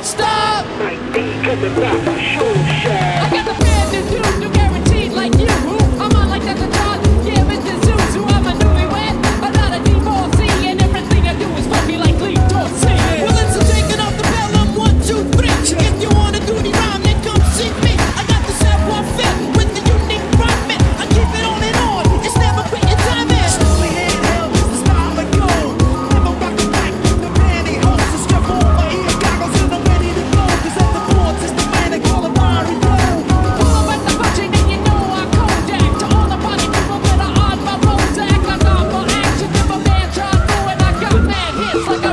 don't stop. Mike D coming back for show shot. I got the brand new dude, you guaranteed like you. I'm on like that's a John, yeah, it's the Zeus. Who I'm a newlywed, but not a divorcee. And everything I do is funky like Lee Dorsey. Well, it's a taking off the bell of 1, 2, 3. If you wanna do the rhyme, then come see me. I got the savoir-faire with the unique rhyming. I keep it on and on, it's never quitting time. Slowly handheld is the style I go. Never rock the mic, the pantyhose. So strap on my ear goggles and I'm ready to go. Cause at the boards, it's the man they call a Barry Blow. Pull up at the budget and you know I Kodak. To all the party people that are on my Prozac. I got more action than my man tried to, and I got mad hits like a